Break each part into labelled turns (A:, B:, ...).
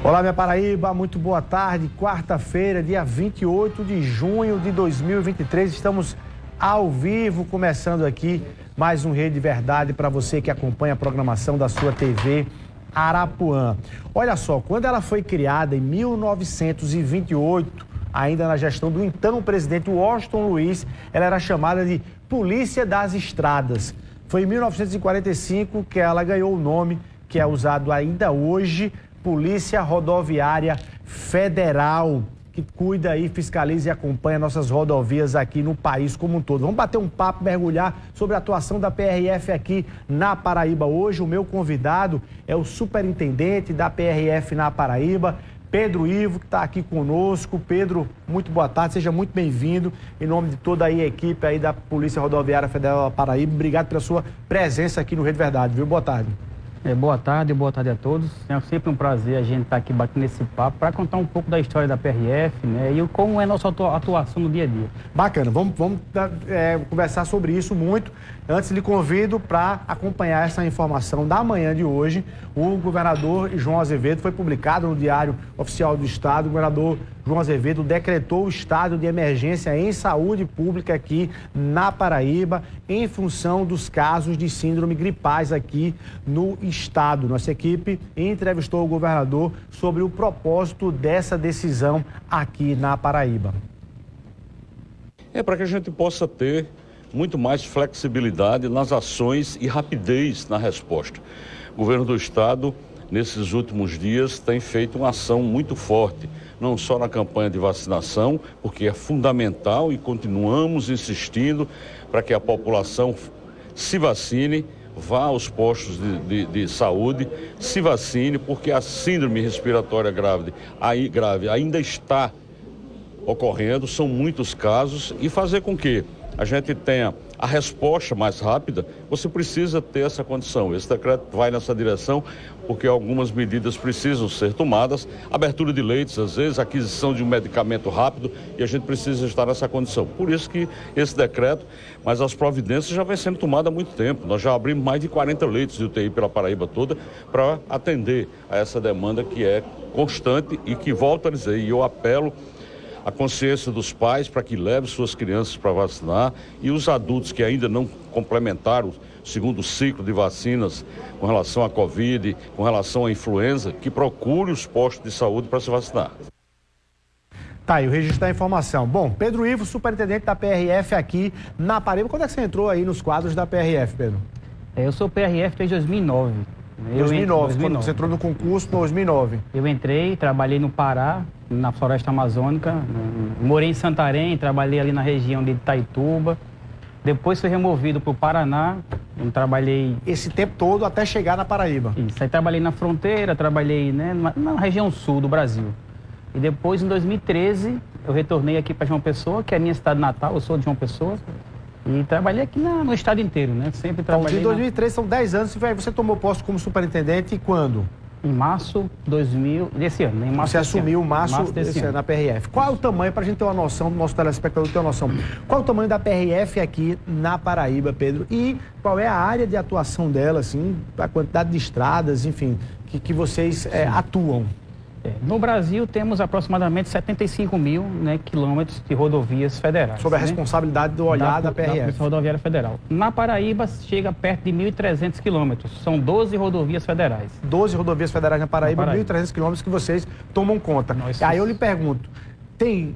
A: Olá, minha Paraíba, muito boa tarde. Quarta-feira, dia 28 de junho de 2023, estamos ao vivo, começando aqui mais um Rede Verdade para você que acompanha a programação da sua TV Arapuã. Olha só, quando ela foi criada em 1928, ainda na gestão do então presidente Washington Luiz, ela era chamada de Polícia das Estradas. Foi em 1945 que ela ganhou o nome que é usado ainda hoje, Polícia Rodoviária Federal, que cuida e fiscaliza e acompanha nossas rodovias aqui no país como um todo. Vamos bater um papo, mergulhar sobre a atuação da PRF aqui na Paraíba hoje. O meu convidado é o superintendente da PRF na Paraíba, Pedro Ivo, que está aqui conosco. Pedro, muito boa tarde, seja muito bem-vindo. Em nome de toda a equipe aí da Polícia Rodoviária Federal da Paraíba, obrigado pela sua presença aqui no Rede Verdade, viu? Boa tarde.
B: Boa tarde a todos. É sempre um prazer a gente estar aqui batendo esse papo para contar um pouco da história da PRF, né, e como é a nossa atuação no dia a dia.
A: Bacana, vamos conversar sobre isso muito. Antes, lhe convido para acompanhar essa informação da manhã de hoje. O governador João Azevedo, foi publicado no Diário Oficial do Estado, o governador João Azevedo decretou o estado de emergência em saúde pública aqui na Paraíba, em função dos casos de síndrome gripais aqui no estado. Nossa equipe entrevistou o governador sobre o propósito dessa decisão aqui na Paraíba.
C: É para que a gente possa ter muito mais flexibilidade nas ações e rapidez na resposta. O governo do estado, nesses últimos dias, tem feito uma ação muito forte, não só na campanha de vacinação, porque é fundamental e continuamos insistindo para que a população se vacine, vá aos postos de saúde, se vacine, porque a síndrome respiratória grave ainda está ocorrendo, são muitos casos, e fazer com que a gente tenha a resposta mais rápida, você precisa ter essa condição. Esse decreto vai nessa direção, porque algumas medidas precisam ser tomadas, abertura de leitos, às vezes, aquisição de um medicamento rápido, e a gente precisa estar nessa condição. Por isso que esse decreto, mas as providências já vem sendo tomadas há muito tempo. Nós já abrimos mais de 40 leitos de UTI pela Paraíba toda para atender a essa demanda que é constante e que, volto a dizer, e eu apelo a consciência dos pais para que levem suas crianças para vacinar, e os adultos que ainda não complementaram o segundo ciclo de vacinas com relação à Covid, com relação à influenza, que procurem os postos de saúde para se vacinar.
A: Tá aí o registro da informação. Bom, Pedro Ivo, superintendente da PRF aqui na Paraíba. Quando é que você entrou aí nos quadros da PRF, Pedro?
B: Eu sou PRF desde 2009.
A: 2009, quando você entrou no concurso, em 2009.
B: Eu entrei, trabalhei no Pará, na Floresta Amazônica, morei em Santarém, trabalhei ali na região de Itaituba. Depois fui removido para o Paraná, trabalhei...
A: Esse tempo todo até chegar na Paraíba?
B: Isso, aí trabalhei na fronteira, trabalhei, né, na região sul do Brasil. E depois, em 2013, eu retornei aqui para João Pessoa, que é a minha cidade natal, eu sou de João Pessoa. E trabalhei aqui no estado inteiro, né? Sempre trabalhei.
A: Então, de 2003, são 10 anos. Você tomou posse como superintendente quando?
B: Em março desse ano. Em março
A: você assumiu março
B: desse ano
A: na PRF. Qual é o tamanho, para a gente ter uma noção, do nosso telespectador ter uma noção, qual é o tamanho da PRF aqui na Paraíba, Pedro? E qual é a área de atuação dela, assim, a quantidade de estradas, enfim, que vocês atuam?
B: No Brasil, temos aproximadamente 75 mil, né, quilômetros de rodovias federais.
A: Sob a responsabilidade do olhar da PRF. Da
B: Polícia Rodoviária Federal. Na Paraíba, chega perto de 1.300 quilômetros. São 12 rodovias federais. 12 rodovias federais na Paraíba. 1.300 quilômetros que vocês tomam conta. Aí eu lhe pergunto, tem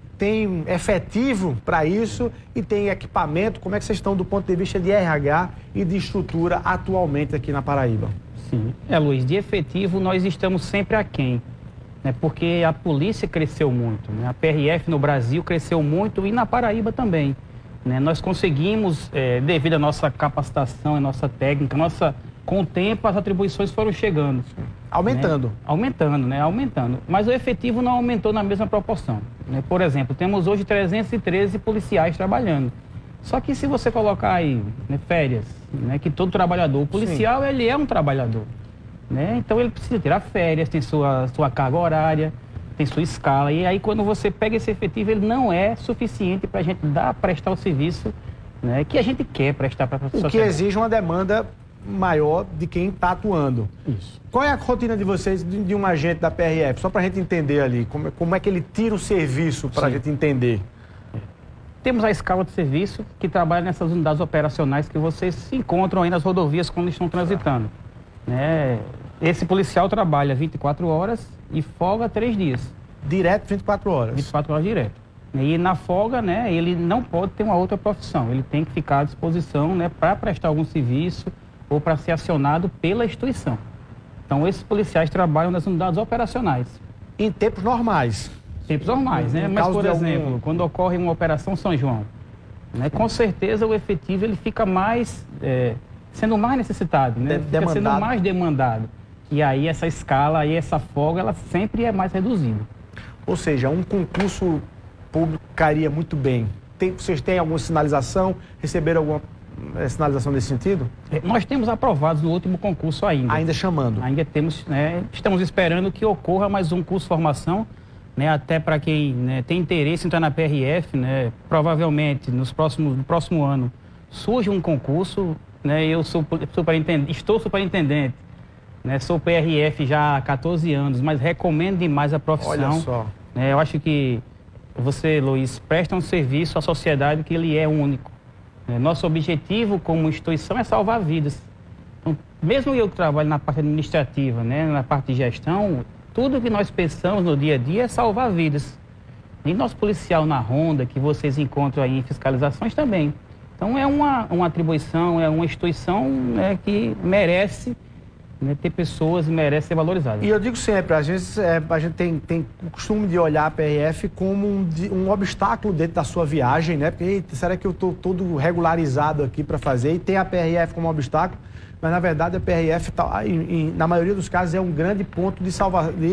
B: efetivo para isso e tem equipamento? Como é que vocês estão do ponto de vista de RH e de estrutura atualmente aqui na Paraíba? Sim, Luiz, de efetivo nós estamos sempre aquém. Porque a polícia cresceu muito, né? A PRF no Brasil cresceu muito e na Paraíba também, né? Nós conseguimos, devido à nossa capacitação, à nossa técnica, com o tempo as atribuições foram chegando.
A: Aumentando.
B: Né? Aumentando. Mas o efetivo não aumentou na mesma proporção, né? Por exemplo, temos hoje 313 policiais trabalhando. Só que se você colocar aí, né, férias, né, que todo trabalhador, o policial, ele é um trabalhador. Né? Então ele precisa tirar férias, tem sua carga horária, tem sua escala. E aí quando você pega esse efetivo, ele não é suficiente para a gente prestar o serviço, né, que a gente quer prestar para a sociedade.
A: O que exige uma demanda maior de quem está atuando.
B: Isso.
A: Qual é a rotina de vocês, de um agente da PRF? Só para a gente entender ali, como é que ele tira o serviço para a gente entender.
B: Temos a escala de serviço que trabalha nessas unidades operacionais que vocês se encontram aí nas rodovias quando estão transitando. Esse policial trabalha 24 horas e folga 3 dias.
A: Direto 24 horas?
B: 24 horas direto. E na folga, né, ele não pode ter uma outra profissão. Ele tem que ficar à disposição, né, para prestar algum serviço ou para ser acionado pela instituição. Então, esses policiais trabalham nas unidades operacionais.
A: Em tempos normais?
B: Tempos normais, né? Mas, por exemplo, quando ocorre uma Operação São João, né, com certeza o efetivo ele fica mais, sendo mais necessitado, né? Fica sendo mais demandado. E aí essa escala, aí essa folga, ela sempre é mais reduzida.
A: Ou seja, um concurso público cairia muito bem. Vocês têm alguma sinalização? Receberam alguma sinalização nesse sentido?
B: Nós temos aprovados no último concurso ainda.
A: Ainda chamando?
B: Ainda temos, né, estamos esperando que ocorra mais um curso de formação, né, até para quem, né, tem interesse em entrar na PRF, né, provavelmente no próximo ano surge um concurso, né, eu sou estou superintendente, né, sou PRF já há 14 anos, mas recomendo demais a profissão.
A: Olha só.
B: Eu acho que você, Luiz, presta um serviço à sociedade que ele é único. Nosso objetivo como instituição é salvar vidas. Então, mesmo eu que trabalho na parte administrativa, né, na parte de gestão, tudo que nós pensamos no dia a dia é salvar vidas. E nosso policial na ronda, que vocês encontram aí em fiscalizações também. Então é uma atribuição, é uma instituição, né, que merece, né, ter pessoas e merece ser valorizada.
A: E eu digo sempre, a gente tem o costume de olhar a PRF como um obstáculo dentro da sua viagem, né? Porque, eita, será que eu estou todo regularizado aqui para fazer? E tem a PRF como obstáculo, mas na verdade a PRF, na maioria dos casos, é um grande ponto de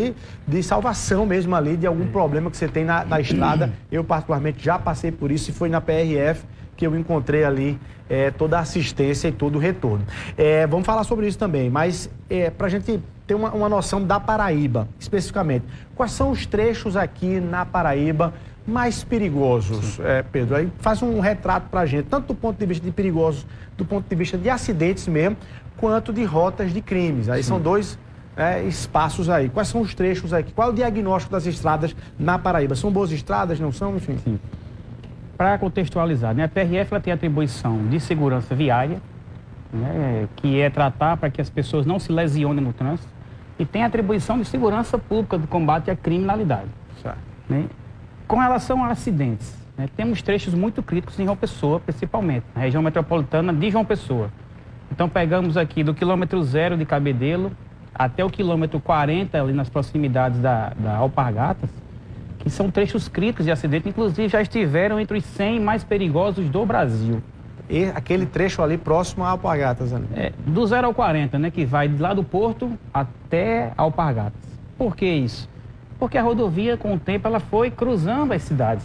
A: salvação mesmo ali, de algum problema que você tem na estrada. Eu particularmente já passei por isso e foi na PRF que eu encontrei ali toda a assistência e todo o retorno. Vamos falar sobre isso também, mas para a gente ter uma noção da Paraíba, especificamente, quais são os trechos aqui na Paraíba mais perigosos, Pedro? Aí faz um retrato para a gente, tanto do ponto de vista de perigosos, do ponto de vista de acidentes mesmo, quanto de rotas de crimes. Aí são dois espaços aí. Quais são os trechos aqui? Qual é o diagnóstico das estradas na Paraíba? São boas estradas, não são? Enfim.
B: Sim. Para contextualizar, né, a PRF ela tem a atribuição de segurança viária, né, que é tratar para que as pessoas não se lesionem no trânsito, e tem a atribuição de segurança pública do combate à criminalidade. Né? Com relação a acidentes, né, temos trechos muito críticos em João Pessoa, principalmente, na região metropolitana de João Pessoa. Então pegamos aqui do quilômetro 0 de Cabedelo até o quilômetro 40, ali nas proximidades da Alpargatas, que são trechos críticos de acidente, inclusive já estiveram entre os 100 mais perigosos do Brasil.
A: E aquele trecho ali próximo a Alpargatas, né?
B: Do 0 ao 40, né, que vai de lá do Porto até Alpargatas. Por que isso? Porque a rodovia, com o tempo, ela foi cruzando as cidades.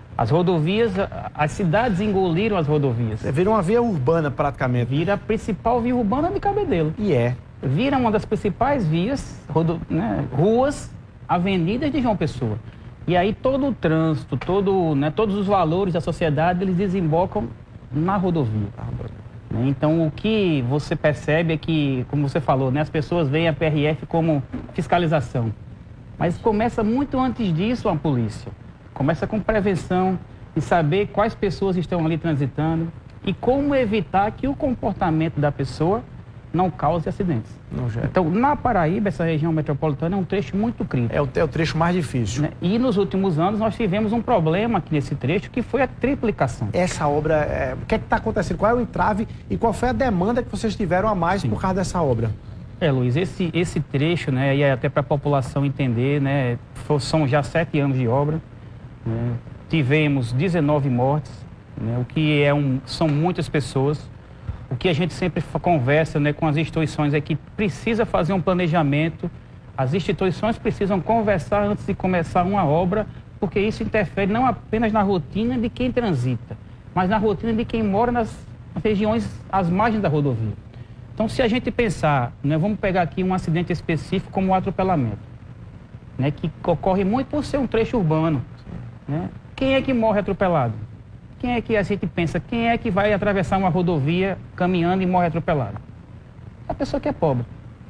B: As cidades engoliram as rodovias.
A: Vira uma via urbana, praticamente.
B: Vira a principal via urbana de Cabedelo. Vira uma das principais vias, ruas, avenidas de João Pessoa. E aí todo o trânsito, todos os valores da sociedade, eles desembocam na rodovia. Então o que você percebe é que, como você falou, né, as pessoas veem a PRF como fiscalização. Mas começa muito antes disso a polícia. Começa com prevenção e saber quais pessoas estão ali transitando e como evitar que o comportamento da pessoa não cause acidentes. Então, na Paraíba, essa região metropolitana é um trecho muito crítico.
A: É o trecho mais difícil.
B: Né? E nos últimos anos nós tivemos um problema aqui nesse trecho, que foi a triplicação.
A: Essa obra, o que é que está acontecendo? Qual é o entrave e qual foi a demanda que vocês tiveram a mais por causa dessa obra?
B: Luiz, esse trecho, né, e até para a população entender, né, são já 7 anos de obra, né, tivemos 19 mortes, né, o que são muitas pessoas. O que a gente sempre conversa, né, com as instituições é que precisa fazer um planejamento, as instituições precisam conversar antes de começar uma obra, porque isso interfere não apenas na rotina de quem transita, mas na rotina de quem mora nas regiões às margens da rodovia. Então, se a gente pensar, né, vamos pegar aqui um acidente específico como o atropelamento, né, que ocorre muito por ser um trecho urbano. Né? Quem é que morre atropelado? Quem é que a gente pensa? Quem é que vai atravessar uma rodovia caminhando e morre atropelado? É a pessoa que é pobre.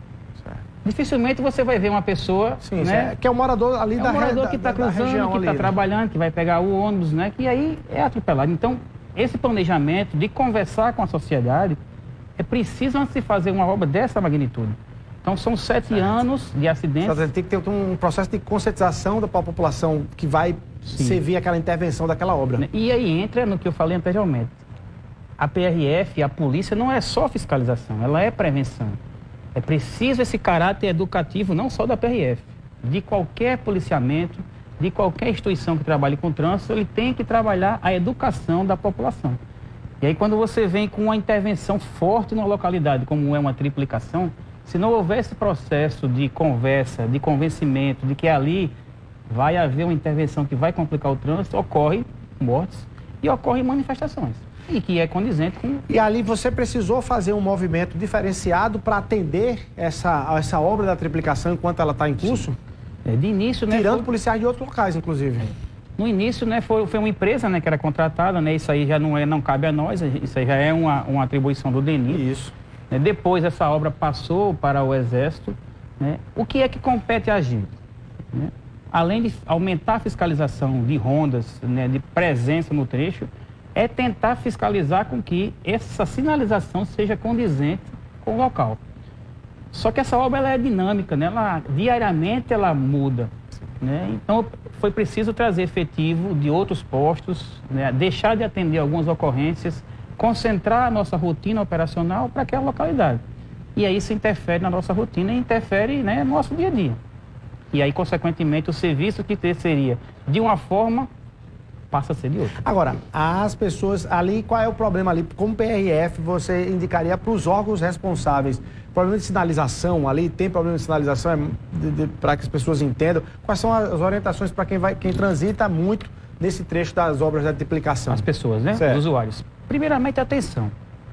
B: Dificilmente você vai ver uma pessoa,
A: sim,
B: né,
A: que é o morador ali
B: da região. É o morador que está cruzando, que está trabalhando, que vai pegar o ônibus, né, que aí é atropelado. Então, esse planejamento de conversar com a sociedade é preciso antes de fazer uma obra dessa magnitude. Então, são 7 anos de acidentes.
A: Tem que ter um processo de conscientização da população que vai servir aquela intervenção daquela obra.
B: E aí entra no que eu falei anteriormente. A PRF, a polícia, não é só fiscalização, ela é prevenção. É preciso esse caráter educativo, não só da PRF, de qualquer policiamento, de qualquer instituição que trabalhe com trânsito, ele tem que trabalhar a educação da população. E aí quando você vem com uma intervenção forte numa localidade, como é uma triplicação, se não houver esse processo de conversa, de convencimento, de que ali vai haver uma intervenção que vai complicar o trânsito, ocorre mortes e ocorrem manifestações. E que é condizente com...
A: E ali você precisou fazer um movimento diferenciado para atender essa obra da triplicação enquanto ela está em curso?
B: De início, né?
A: Tirando policiais de outros locais, inclusive.
B: No início, né, foi uma empresa, né, que era contratada, né? Isso aí já não cabe a nós, isso aí já é uma atribuição do DENIT.
A: Isso.
B: Depois essa obra passou para o Exército, né? O que é que compete a gente? Né? Além de aumentar a fiscalização de rondas, né, de presença no trecho, é tentar fiscalizar com que essa sinalização seja condizente com o local. Só que essa obra ela é dinâmica, né? Diariamente ela muda. Né? Então foi preciso trazer efetivo de outros postos, né? Deixar de atender algumas ocorrências, concentrar a nossa rotina operacional para aquela localidade. E aí isso interfere na nossa rotina e interfere, né, no nosso dia a dia. E aí, consequentemente, o serviço que seria de uma forma passa a ser de outra.
A: Agora, as pessoas ali, qual é o problema ali? Como PRF, você indicaria para os órgãos responsáveis? Problema de sinalização ali, tem problema de sinalização para que as pessoas entendam? Quais são as orientações para quem transita muito nesse trecho das obras de triplicação?
B: As pessoas, né? Certo. Os usuários. Primeiramente, atenção.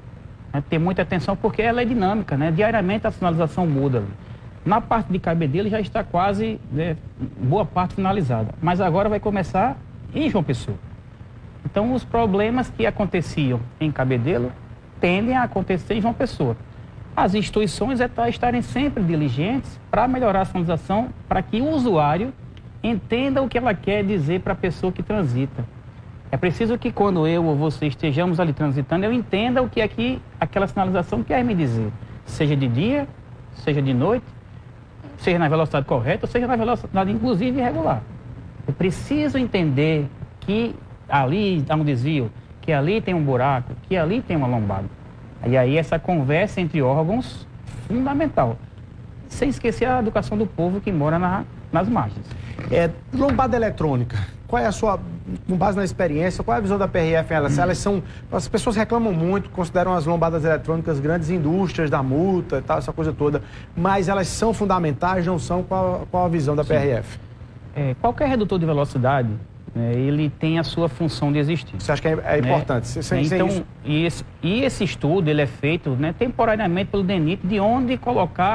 B: Ter muita atenção porque ela é dinâmica, né? Diariamente a sinalização muda ali. Na parte de Cabedelo já está quase, né, boa parte finalizada. Mas agora vai começar em João Pessoa. Então, os problemas que aconteciam em Cabedelo tendem a acontecer em João Pessoa. As instituições estarem sempre diligentes para melhorar a sinalização, para que o usuário entenda o que ela quer dizer para a pessoa que transita. É preciso que quando eu ou você estejamos ali transitando, eu entenda o que é que aquela sinalização quer me dizer. Seja de dia, seja de noite, seja na velocidade correta, seja na velocidade inclusive irregular. Eu preciso entender que ali há um desvio, que ali tem um buraco, que ali tem uma lombada. E aí essa conversa entre órgãos fundamental. Sem esquecer a educação do povo que mora nas margens.
A: Lombada eletrônica, qual é a sua, com base na experiência, qual é a visão da PRF? As pessoas reclamam muito, consideram as lombadas eletrônicas grandes indústrias da multa e tal, essa coisa toda, mas elas são fundamentais, não são? Qual a visão da PRF?
B: Qualquer redutor de velocidade, ele tem a sua função de existir.
A: Você acha que é importante?
B: Então, esse estudo ele é feito, né, temporariamente pelo DENIT, de onde colocar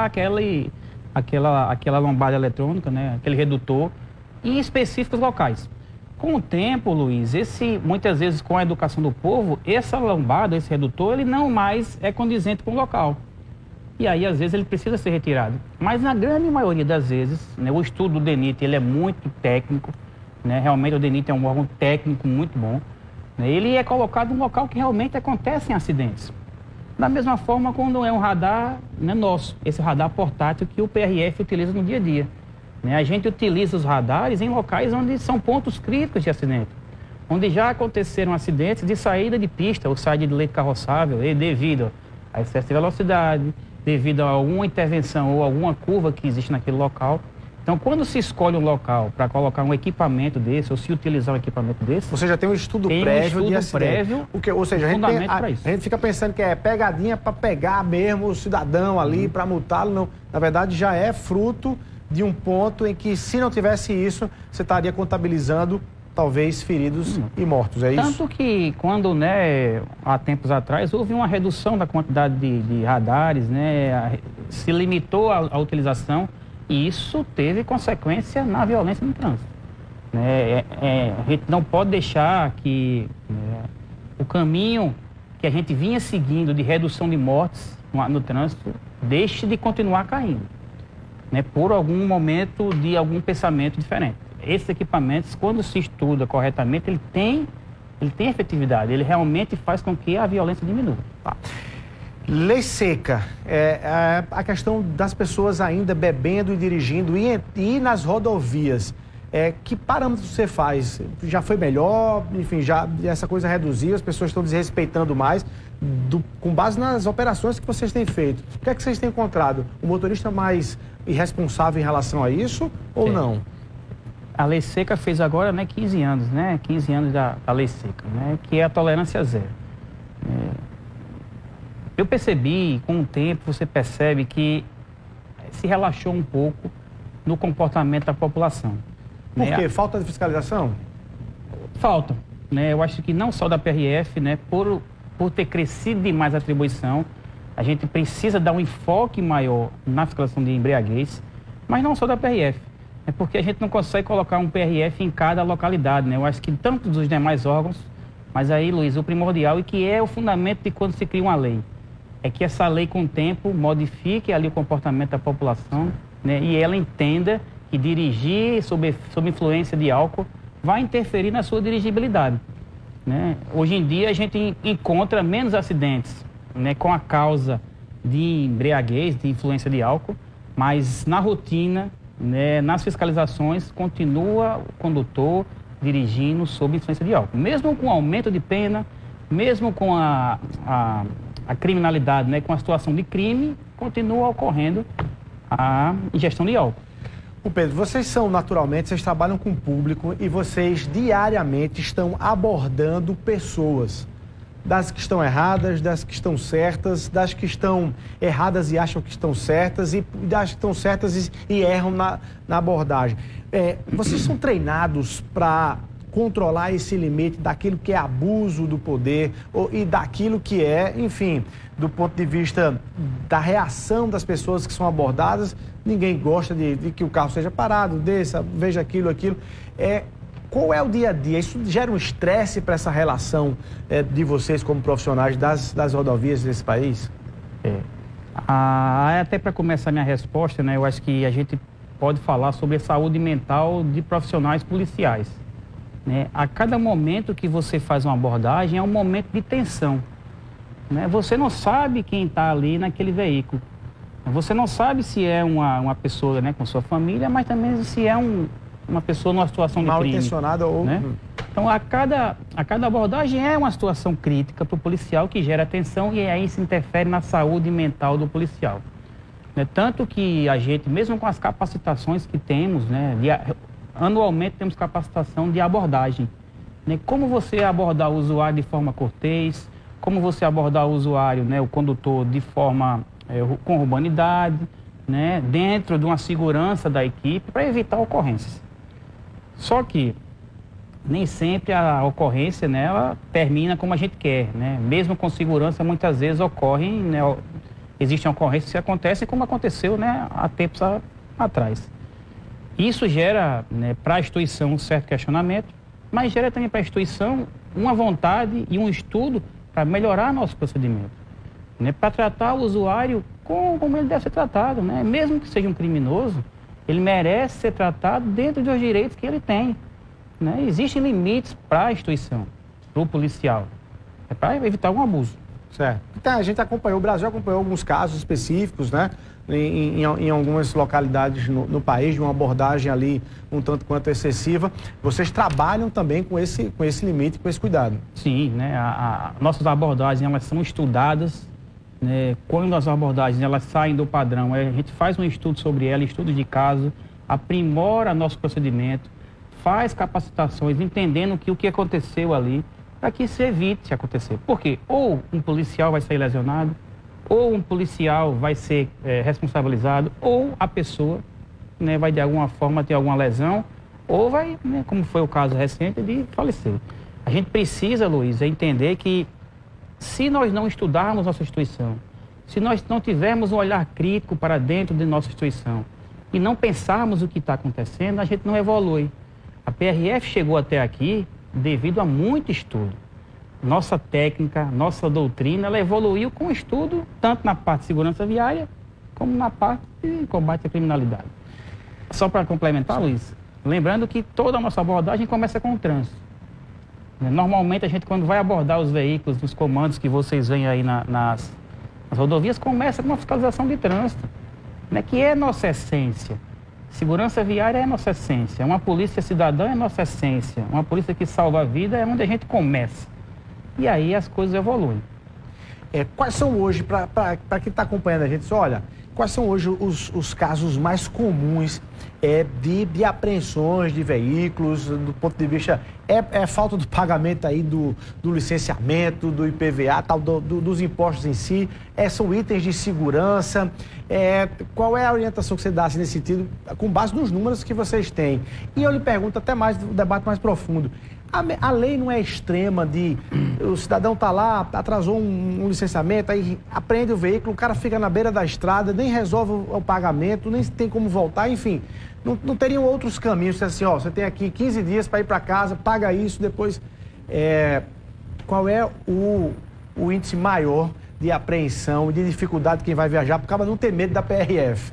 B: aquela lombada eletrônica, né, aquele redutor, em específicos locais. Com o tempo, Luiz, muitas vezes com a educação do povo, essa lombada, esse redutor, ele não mais é condizente com o local. E aí, às vezes, ele precisa ser retirado. Mas, na grande maioria das vezes, né, o estudo do DENIT ele é muito técnico, né, realmente o DENIT é um órgão técnico muito bom, né, ele é colocado num local que realmente acontecem acidentes. Da mesma forma, quando é um radar, né, nosso, esse radar portátil que o PRF utiliza no dia a dia. Né, a gente utiliza os radares em locais onde são pontos críticos de acidente, onde já aconteceram acidentes de saída de pista ou saída de leito carroçável devido a excesso de velocidade, devido a alguma intervenção ou alguma curva que existe naquele local. Então, quando se escolhe um local para colocar um equipamento desse, ou se utilizar um equipamento desse...
A: Você já tem um estudo prévio de acidente. Ou seja, a gente fica pensando que é pegadinha para pegar mesmo o cidadão ali, para multá-lo. Não. Na verdade, já é fruto de um ponto em que, se não tivesse isso, você estaria contabilizando talvez feridos e mortos, é isso?
B: Tanto que quando, né, há tempos atrás, houve uma redução da quantidade de radares, né, se limitou a utilização e isso teve consequência na violência no trânsito. A gente não pode deixar que o caminho que a gente vinha seguindo de redução de mortes no trânsito deixe de continuar caindo, né, por algum momento de algum pensamento diferente. Esses equipamentos, quando se estuda corretamente, ele tem efetividade, ele realmente faz com que a violência diminua.
A: Tá. Lei seca, a questão das pessoas ainda bebendo e dirigindo e nas rodovias, que parâmetros você faz? Já foi melhor? Enfim, já essa coisa reduziu, as pessoas estão desrespeitando mais, com base nas operações que vocês têm feito. O que é que vocês têm encontrado? O motorista mais irresponsável em relação a isso ou não?
B: A Lei Seca fez agora, né, 15 anos, né? 15 anos da Lei Seca, né? Que é a tolerância zero. Eu percebi, com o tempo, você percebe que se relaxou um pouco no comportamento da população.
A: Por quê? Falta de fiscalização?
B: Falta, né? Eu acho que não só da PRF, né? Por ter crescido demais a atribuição, a gente precisa dar um enfoque maior na fiscalização de embriaguez, mas não só da PRF. É porque a gente não consegue colocar um PRF em cada localidade, né? Eu acho que tanto dos demais órgãos, mas aí, Luiz, o primordial e que é o fundamento de quando se cria uma lei, é que essa lei, com o tempo, modifique ali o comportamento da população, né? E ela entenda que dirigir sob influência de álcool vai interferir na sua dirigibilidade, né? Hoje em dia a gente encontra menos acidentes, né, com a causa de embriaguez, de influência de álcool, mas na rotina, né, nas fiscalizações, continua o condutor dirigindo sob influência de álcool. Mesmo com o aumento de pena, mesmo com a criminalidade, né, com a situação de crime, continua ocorrendo a ingestão de álcool.
A: O Pedro, vocês trabalham com o público e vocês diariamente estão abordando pessoas, das que estão erradas, das que estão certas, das que estão erradas e acham que estão certas e das que estão certas e erram na abordagem. Vocês são treinados para controlar esse limite daquilo que é abuso do poder e daquilo que é, enfim, do ponto de vista da reação das pessoas que são abordadas. Ninguém gosta de que o carro seja parado, desça, veja aquilo. Qual é o dia a dia? Isso gera um estresse para essa relação de vocês como profissionais das rodovias desse país?
B: Até para começar a minha resposta, né, eu acho que a gente pode falar sobre a saúde mental de profissionais policiais, né? A cada momento que você faz uma abordagem é um momento de tensão, né? Você não sabe quem está ali naquele veículo. Você não sabe se é uma pessoa, né, com sua família, mas também se é uma pessoa numa situação de crime.
A: Mal intencionada ou...
B: Né? Então, a cada abordagem é uma situação crítica para o policial que gera tensão e aí se interfere na saúde mental do policial. Né? Tanto que a gente, mesmo com as capacitações que temos, né, anualmente temos capacitação de abordagem. Né? Como você abordar o usuário de forma cortês, como você abordar o usuário, né, o condutor, de forma com urbanidade, né, dentro de uma segurança da equipe para evitar ocorrências. Só que nem sempre a ocorrência, né, ela termina como a gente quer, né? Mesmo com segurança, muitas vezes ocorrem, né, existem ocorrências que acontecem como aconteceu, né, há tempos atrás. Isso gera, né, para a instituição um certo questionamento, mas gera também para a instituição uma vontade e um estudo para melhorar nosso procedimento, né, para tratar o usuário como ele deve ser tratado, né? Mesmo que seja um criminoso, ele merece ser tratado dentro dos direitos que ele tem, né? Existem limites para a instituição, para o policial, para evitar algum abuso.
A: Certo. Então, a gente acompanhou, o Brasil acompanhou alguns casos específicos, né? Em algumas localidades no país, de uma abordagem ali um tanto quanto excessiva. Vocês trabalham também com esse limite, com esse cuidado.
B: Sim, né? Nossas abordagens, elas são estudadas, né? Quando as abordagens elas saem do padrão, a gente faz um estudo sobre ela, estudos de caso, aprimora nosso procedimento, faz capacitações, entendendo que o que aconteceu ali, para que se evite acontecer. Porque ou um policial vai sair lesionado, ou um policial vai ser responsabilizado, ou a pessoa, né, vai de alguma forma ter alguma lesão, ou vai, né, como foi o caso recente, de falecer. A gente precisa, Luiz, entender que se nós não estudarmos nossa instituição, se nós não tivermos um olhar crítico para dentro de nossa instituição e não pensarmos o que está acontecendo, a gente não evolui. A PRF chegou até aqui devido a muito estudo. Nossa técnica, nossa doutrina, ela evoluiu com estudo, tanto na parte de segurança viária, como na parte de combate à criminalidade. Só para complementar, Luiz, lembrando que toda a nossa abordagem começa com o trânsito. Normalmente a gente, quando vai abordar os veículos, nos comandos que vocês veem aí nas rodovias, começa com uma fiscalização de trânsito, né, que é nossa essência. Segurança viária é nossa essência, uma polícia cidadã é nossa essência, uma polícia que salva a vida é onde a gente começa. E aí as coisas evoluem.
A: Quais são hoje, para quem está acompanhando a gente, olha, quais são hoje os casos mais comuns de apreensões de veículos, do ponto de vista, falta do pagamento aí do licenciamento, do IPVA, tal, dos impostos em si, são itens de segurança, qual é a orientação que você dá assim, nesse sentido, com base nos números que vocês têm? E eu lhe pergunto até mais, um debate mais profundo, a lei não é extrema o cidadão está lá, atrasou um licenciamento, aí apreende o veículo, o cara fica na beira da estrada, nem resolve o pagamento, nem tem como voltar, enfim, não teriam outros caminhos, assim, ó, você tem aqui 15 dias para ir para casa, paga isso, depois, qual é o índice maior de apreensão, de dificuldade de quem vai viajar, por causa de não ter medo da PRF?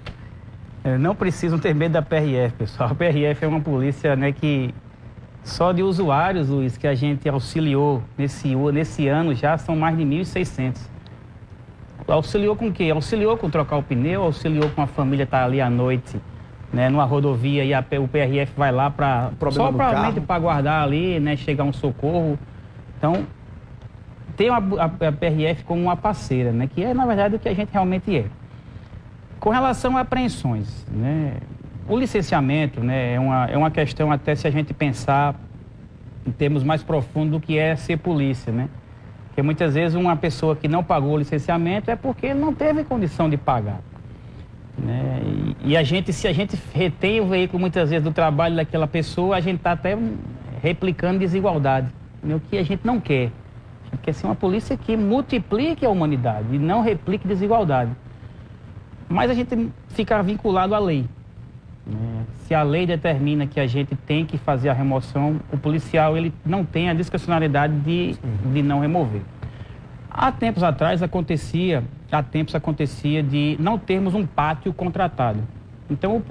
B: Não precisam ter medo da PRF, pessoal, a PRF é uma polícia, né, que só de usuários, Luiz, que a gente auxiliou nesse ano já são mais de 1.600. Auxiliou com o quê? Auxiliou com trocar o pneu, auxiliou com a família estar ali à noite, né, numa rodovia e o PRF vai lá só para guardar ali, né, chegar um socorro. Então, tem a PRF como uma parceira, né, que é, na verdade, o que a gente realmente é. Com relação a apreensões, né, o licenciamento, né, é uma questão até se a gente pensar em termos mais profundos do que é ser polícia, né? Porque muitas vezes uma pessoa que não pagou o licenciamento é porque ele não teve condição de pagar, né? E se a gente retém o veículo muitas vezes do trabalho daquela pessoa, a gente está até replicando desigualdade, né? O que a gente não quer. A gente quer ser uma polícia que multiplique a humanidade e não replique desigualdade. Mas a gente fica vinculado à lei. Se a lei determina que a gente tem que fazer a remoção, o policial ele não tem a discricionalidade de não remover. Há tempos atrás acontecia de não termos um pátio contratado. Então,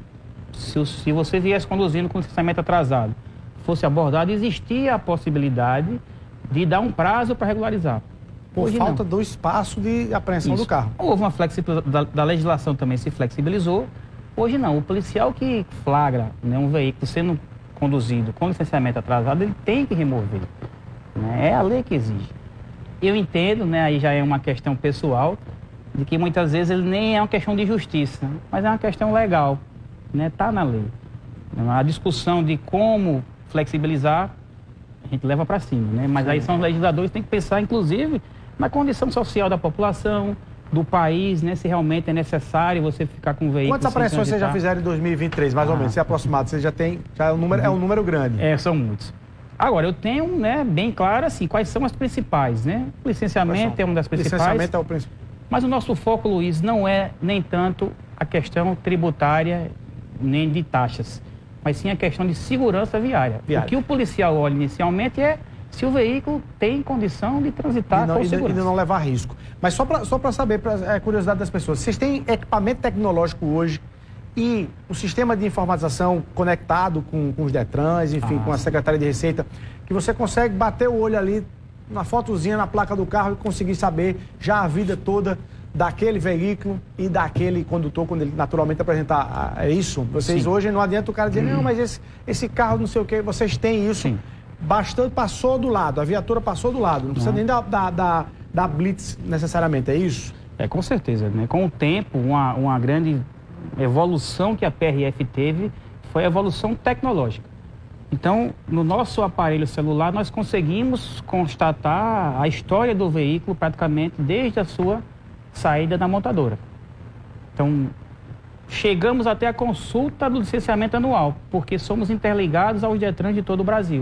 B: se você viesse conduzindo com licenciamento atrasado, fosse abordado, existia a possibilidade de dar um prazo para regularizar.
A: Por falta do espaço de apreensão do carro.
B: Houve uma flexibilização, da legislação também se flexibilizou. Hoje não, o policial que flagra, né, um veículo sendo conduzido com licenciamento atrasado, ele tem que remover, né? É a lei que exige. Eu entendo, né, aí já é uma questão pessoal, de que muitas vezes ele nem é uma questão de justiça, mas é uma questão legal, né? Tá na lei. A discussão de como flexibilizar, a gente leva para cima, né? Mas aí são os legisladores que têm que pensar, inclusive, na condição social da população, do país, né? Se realmente é necessário você ficar com o veículo.
A: Quantas apreensões vocês já fizeram em 2023, mais ou menos? Se aproximado, você já tem, é um número grande.
B: São muitos. Agora, eu tenho, né, bem claro, assim, quais são as principais, né? O licenciamento é uma das principais.
A: Licenciamento é o principal.
B: Mas o nosso foco, Luiz, não é nem tanto a questão tributária, nem de taxas, mas sim a questão de segurança viária. O que o policial olha inicialmente é se o veículo tem condição de transitar com segurança.
A: E de não levar risco. Mas só para saber, para curiosidade das pessoas, vocês têm equipamento tecnológico hoje e o sistema de informatização conectado com os Detrans, enfim, com a Secretaria de Receita, que você consegue bater o olho ali na fotozinha, na placa do carro e conseguir saber já a vida toda daquele veículo e daquele condutor, quando ele naturalmente apresentar isso? Vocês hoje não adianta o cara dizer, não, mas esse carro não sei o quê, vocês têm isso.
B: Sim.
A: Bastante passou do lado, a viatura passou do lado, não precisa nem da blitz necessariamente, é isso?
B: Com certeza, né? Com o tempo, uma grande evolução que a PRF teve foi a evolução tecnológica. Então, no nosso aparelho celular, nós conseguimos constatar a história do veículo praticamente desde a sua saída da montadora. Então, chegamos até a consulta do licenciamento anual, porque somos interligados aos Detrans de todo o Brasil.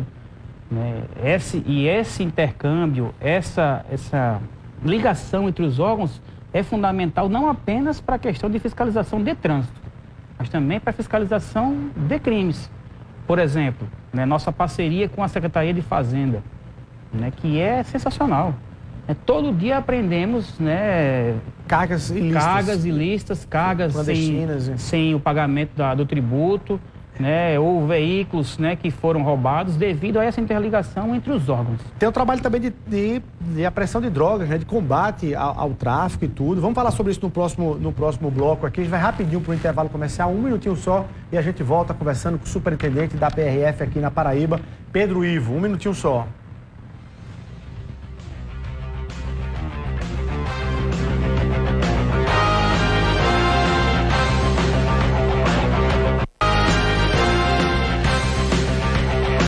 B: Esse intercâmbio, essa ligação entre os órgãos é fundamental não apenas para a questão de fiscalização de trânsito, mas também para a fiscalização de crimes. Por exemplo, né, nossa parceria com a Secretaria de Fazenda, né, que é sensacional. Todo dia aprendemos, né,
A: cargas ilícitas,
B: cargas sem o pagamento do tributo, né, ou veículos, né, que foram roubados devido a essa interligação entre os órgãos.
A: Tem o trabalho também de apreensão de drogas, né, de combate ao tráfico e tudo. Vamos falar sobre isso no próximo bloco aqui. A gente vai rapidinho para o intervalo comercial, 1 minutinho só, e a gente volta conversando com o superintendente da PRF aqui na Paraíba, Pedro Ivo. 1 minutinho só.